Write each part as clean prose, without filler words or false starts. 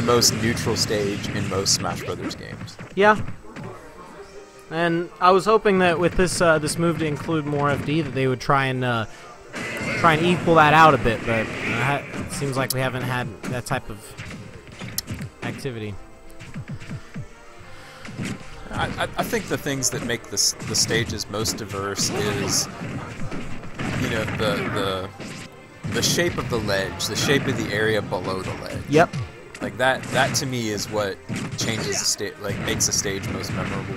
most neutral stage in most Smash Brothers games. Yeah. And I was hoping that with this this move to include more FD, that they would try and equal that out a bit, but it seems like we haven't had that type of activity. I think the things that make the stages most diverse is, you know, the shape of the ledge, the shape of the area below the ledge. Yep. Like that to me is what changes the stage, like makes a stage most memorable.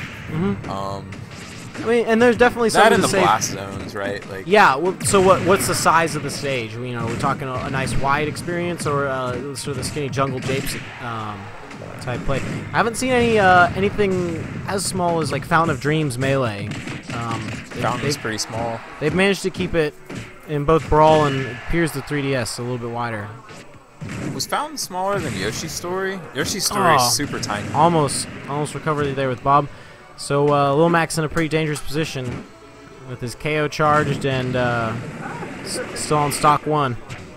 I mean, and there's definitely that something in to the say. blast zones, right? Like Yeah. Well, so what's the size of the stage? You know, we're talking a nice wide experience, or sort of the skinny jungle japes type play. I haven't seen anything as small as like Fountain of Dreams Melee. Fountain's pretty small. They've managed to keep it in both Brawl and it appears the 3DS a little bit wider. Was Fountain smaller than Yoshi's Story? Yoshi's Story is super tiny. Almost recovered there with Bob. So Lil Mac's in a pretty dangerous position with his KO charged and still on stock 1.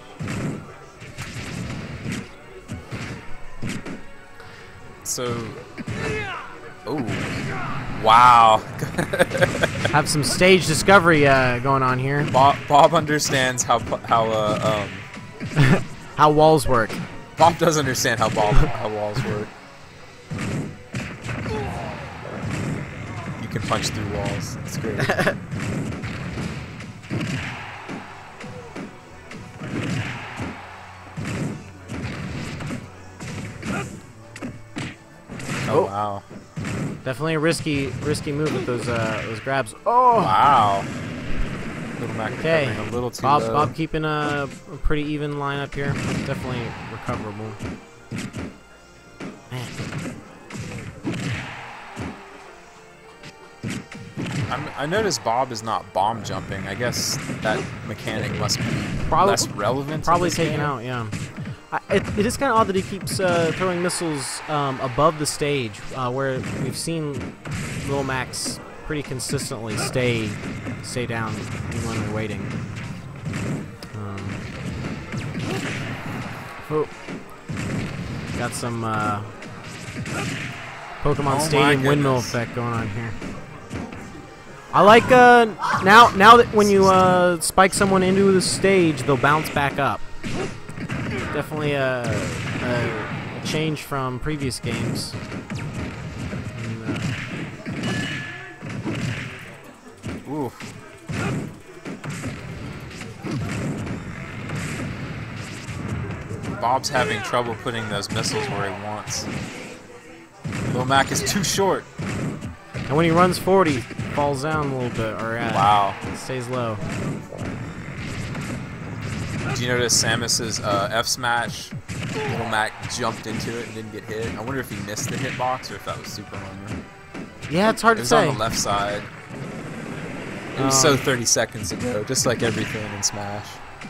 So, oh, wow. Have some stage discovery going on here. Bob understands how how walls work. Bob does understand how walls work. You can punch through walls. It's great. Oh wow! Definitely a risky move with those grabs. Oh wow! Little Mac okay, a little too Bob. low. Bob keeping a pretty even lineup here. Definitely recoverable. Man. I noticed Bob is not bomb jumping. I guess that mechanic must be less relevant. Probably to this taken game. out. Yeah. It is kind of odd that he keeps throwing missiles above the stage, where we've seen Lil Max pretty consistently stay down when we're waiting. Got some Pokemon Stadium windmill effect going on here. I like now that when you spike someone into the stage, they'll bounce back up. Definitely a change from previous games. Ooh. Bob's having trouble putting those missiles where he wants. Lil Mac is too short. And when he runs forward, he falls down a little bit, or wow, stays low. Did you notice Samus's F smash? Lil Mac jumped into it and didn't get hit. I wonder if he missed the hitbox or if that was super armor. Yeah, it's hard to say. It was on the left side. It was so 30 seconds ago, just like everything in Smash.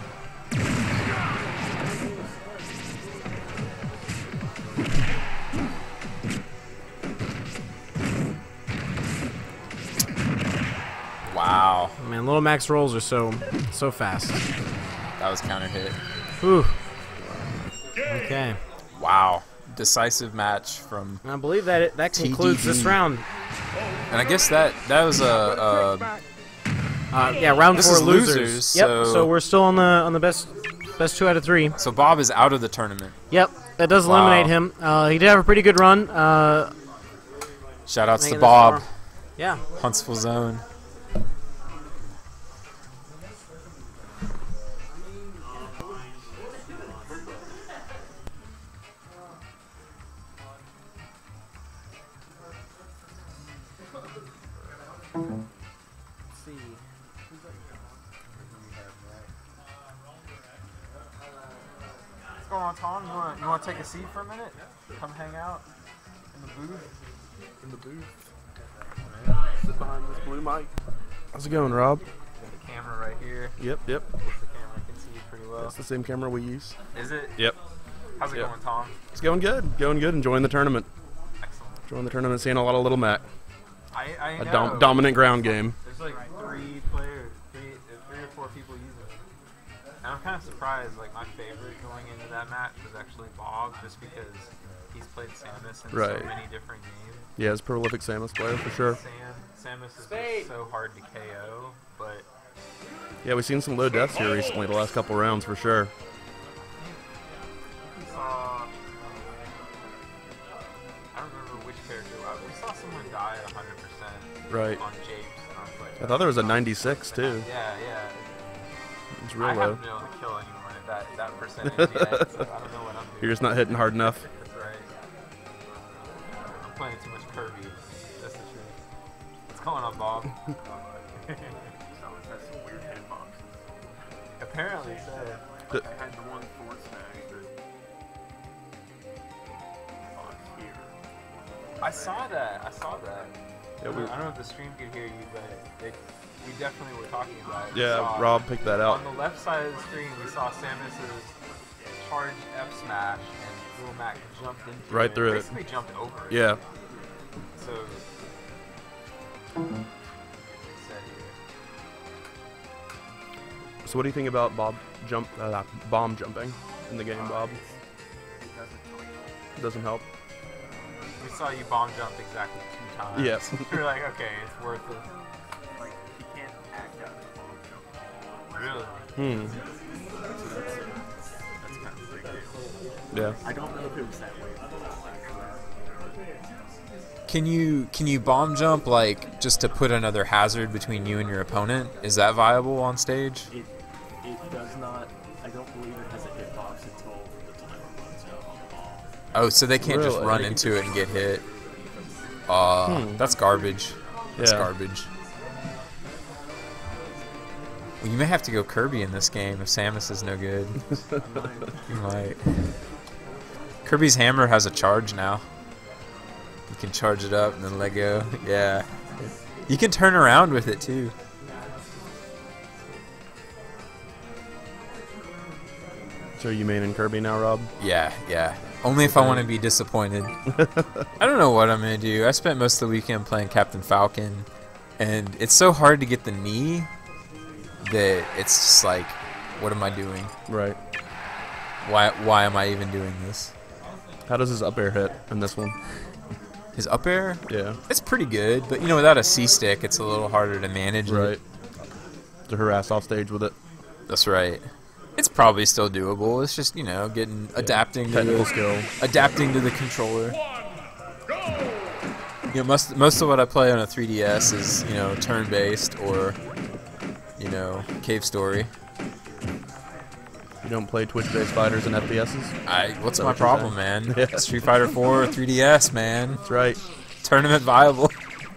Wow. Man, Little Mac's rolls are so fast. That was counter hit. Whew. Okay. Wow. Decisive match from I believe that concludes this round. And I guess that was yeah, round 4 losers. Yep. So we're still on the best 2 out of 3. So Bob is out of the tournament. Yep. That does eliminate him. He did have a pretty good run. Shout outs to Bob. Yeah. Huntsville Zone. Let's see. What's going on, Tom? You want to take a seat for a minute? Come hang out in the booth. In the booth. Sit behind this blue mic. How's it going, Rob? Got the camera right here. Yep. The camera can see you pretty well. That's the same camera we use. Is it? Yep. How's it going, Tom? It's going good. Going good. Enjoying the tournament. Excellent. Enjoying the tournament. Seeing a lot of Little Mac. I A know. dominant ground game. There's like 3 or 4 people using it. I don't kind of surprised. Like my favorite going into that match was actually Bob, just because he's played Samus in Right. so many different games. Yeah, it's a prolific Samus player for sure. Samus is just so hard to KO, but Yeah, we've seen some low deaths here recently, the last couple rounds for sure. we saw. I don't remember which character. We saw someone die at 100% Right. on Japes, and I was like, I thought there was a 96 too. yeah. It's I real low. haven't been able to kill anyone at that percentage yet, so I don't know what I'm doing. You're just not hitting hard enough. That's right. I'm playing too much Kirby. That's the truth. What's going on, Bob? Samus has some weird hitboxes. Apparently so. Like I had the one forward smash that box here. I saw that. Yeah, I don't know if the stream could hear you, but we definitely were talking about it. We Yeah, saw- Rob picked that out. On the left side of the screen, we saw Samus's charged F smash, and Little Mac jumped into Right it. through it. Basically jumped over it. Yeah. So. Said here. So what do you think about bomb jumping in the game, Bob? It doesn't really Doesn't help. We saw you bomb jump exactly 2 times. Yes. You're like, okay, it's worth it. like he can't act out his bomb jump. Really? That's kind of a big deal. Yeah. I don't know if it was that way. Can you bomb jump like just to put another hazard between you and your opponent? Is that viable on stage? It does not. I don't believe it has a hitbox until the timer runs out on the ball. Oh, so they can't just Really? run into it and get hit. That's garbage. That's Yeah. garbage. Well, you may have to go Kirby in this game if Samus is no good. You might. Kirby's hammer has a charge now. You can charge it up and then let go. Yeah. You can turn around with it too. So are you maining Kirby now, Rob? Yeah, yeah. Only if I want to be disappointed. I don't know what I'm going to do. I spent most of the weekend playing Captain Falcon, and it's so hard to get the knee that it's just like, what am I doing? Right. Why am I even doing this? How does his up air hit in this one? His up air? Yeah. It's pretty good, but without a C-stick, it's a little harder to manage. Right. It. To harass off stage with it. That's right. It's probably still doable. It's just, adapting to Technical skill. adapting to the controller. Most of what I play on a 3DS is, turn-based or, Cave Story. You don't play Twitch-based fighters and FPSs? What's that my what you're problem, saying? man? Yeah. Street Fighter 4 3DS, man. That's right. Tournament viable.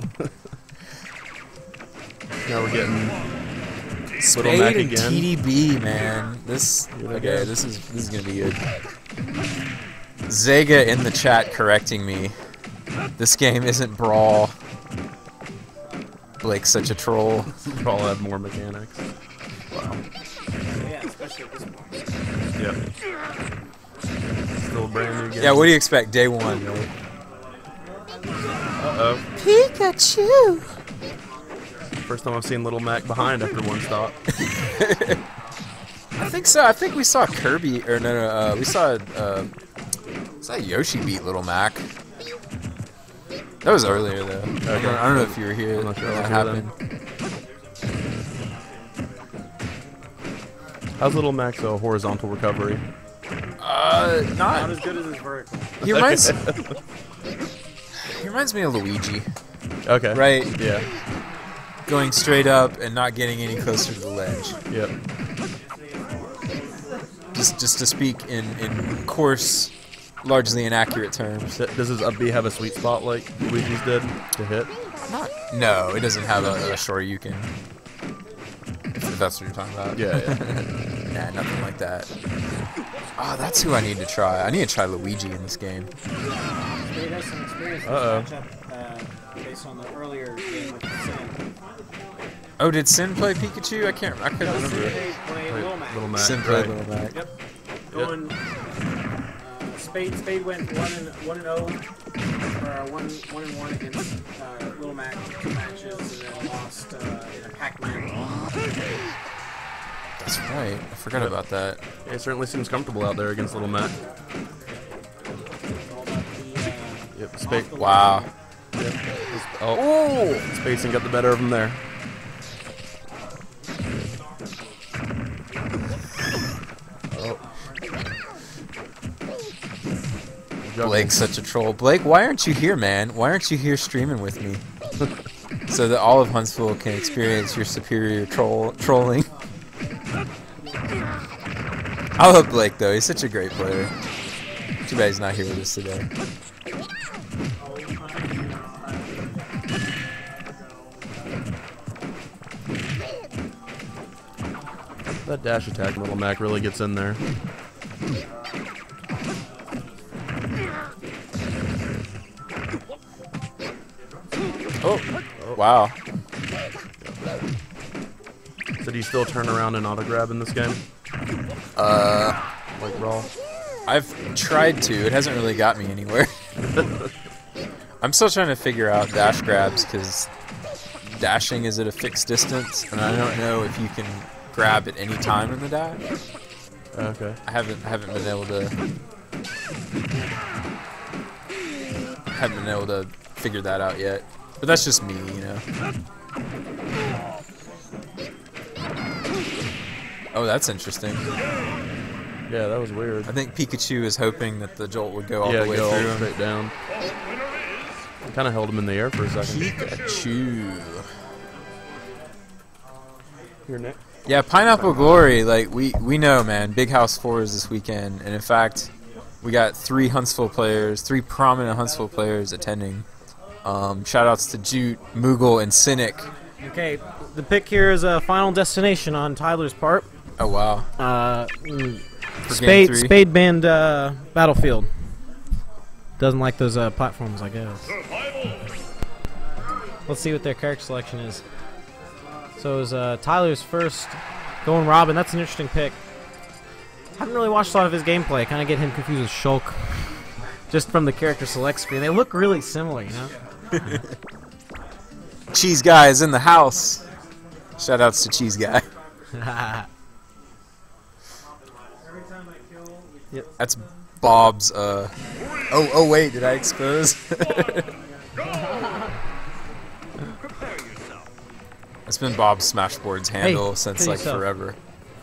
Now we're getting Spade Mac and again. TDB, man. This they okay. go. This is gonna be good. Zega in the chat correcting me. This game isn't Brawl. Blake's such a troll. Brawl have more mechanics. Yeah, especially at this point. Yep. Still a brand new game. Yeah, what do you expect? Day one, right? Uh-oh. Pikachu. First time I've seen Little Mac behind after one stop. I think so. I think we saw Kirby, or no, we saw Yoshi beat Little Mac. That was earlier though. I don't know if you were here I'm not sure when I that was here happened. How's Little Mac's horizontal recovery? Not Not. as good as his vertical. He reminds. He reminds me of Luigi, Okay. right? Yeah. Going straight up and not getting any closer to the ledge. Yep. Just to speak in coarse, largely inaccurate terms. Does his up B have a sweet spot like Luigi's did to hit? No, it doesn't have a Shoryuken. If that's what you're talking about. Yeah. Nah, nothing like that. Oh, that's who I need to try. I need to try Luigi in this game. Spade has some experience in Uh-oh. this matchup based on the earlier game with Sin. Oh, did Sin play Pikachu? I couldn't remember. Spade played Little Mac. Little Mac. Sin played right. Little Mac. Yep. Going. Spade went 1-0, or 1-1 against Little Mac 2 matches, and then lost in a Pac-Man. That's right. I forgot about that. Yeah, he certainly seems comfortable out there against Little Mac. Yep, Wow. Oh, spacing got the better of him there. Blake's such a troll. Blake, why aren't you here, man? Why aren't you here streaming with me? So that all of Huntsville can experience your superior trolling. I love Blake, though. He's such a great player. Too bad he's not here with us today. That dash attack, Little Mac really gets in there. Oh, wow. So do you still turn around and auto grab in this game? Like Brawl? I've tried to. It hasn't really got me anywhere. I'm still trying to figure out dash grabs because dashing is at a fixed distance, and I don't know if you can grab at any time in the dash. Okay. I haven't been able to figure that out yet. But that's just me, you know. Oh, that's interesting. Yeah, that was weird. I think Pikachu is hoping that the jolt would go all Yeah, the way go through all him. straight down. Kind of held him in the air for a second. Pikachu. Here, Nick. Yeah, Pineapple Glory, like, we know, man. Big House 4 is this weekend. And in fact, we got 3 prominent Huntsville players attending. Shoutouts to Jute, Moogle, and Cynic. Okay, the pick here is a Final Destination on Tyler's part. Oh, wow. For game 3. Spade banned Battlefield. Doesn't like those platforms, I guess. Let's see what their character selection is. So it was Tyler's first going Robin. That's an interesting pick. Haven't really watched a lot of his gameplay. Kind of get him confused with Shulk. Just from the character select screen. They look really similar, you know? Cheese Guy is in the house. Shoutouts to Cheese Guy. Yep. That's Bob's, Oh, wait, did I expose? That's been Bob's Smashboard's handle Hey, since, to like, yourself. forever.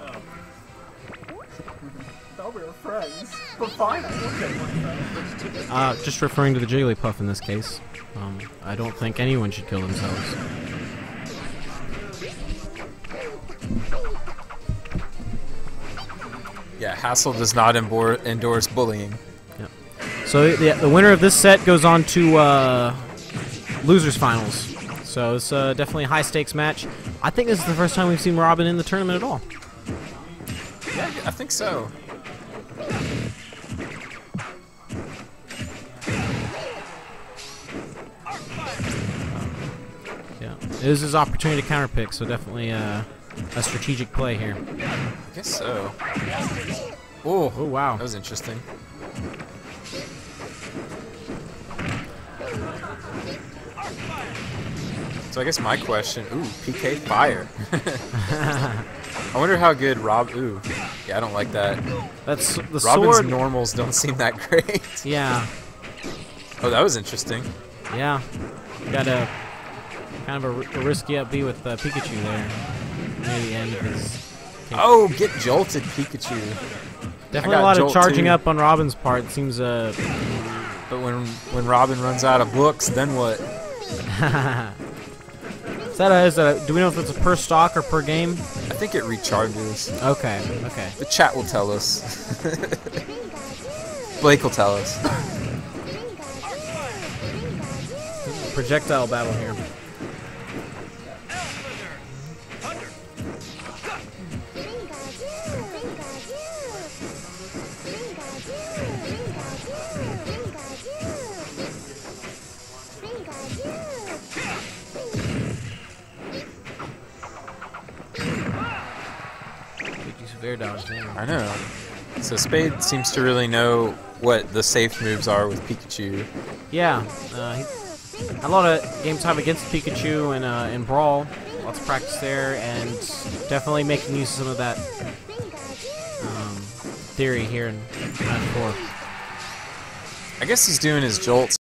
Thought we were friends. But fine, I look at my Just referring to the Jigglypuff in this case. I don't think anyone should kill themselves. Yeah, Hassel does not endorse bullying. Yep. So the winner of this set goes on to losers finals. So it's definitely a high stakes match. I think this is the first time we've seen Robin in the tournament at all. Yeah, I think so. Yeah, it is his opportunity to counterpick, so definitely a strategic play here. I guess so. Oh, Oh wow! that was interesting. So I guess my question, PK Fire. I wonder how good yeah, I don't like that. That's the Robin's sword. normals don't seem that great. Yeah, Oh, that was interesting. yeah. Got a kind of a risky up B with Pikachu there. Near the end of his. Oh, get jolted, Pikachu. Definitely got a lot of Jolt charging too. up on Robin's part. It seems But when Robin runs out of books, then what? do we know if it's a per stock or per game? I think it recharges. Okay, okay. The chat will tell us. Blake will tell us. Projectile battle here. Very dodge there. I know. So Spade seems to really know what the safe moves are with Pikachu. Yeah, a lot of game time against Pikachu and in Brawl. Lots of practice there, and definitely making use of some of that theory here in Smash 4. I guess he's doing his jolts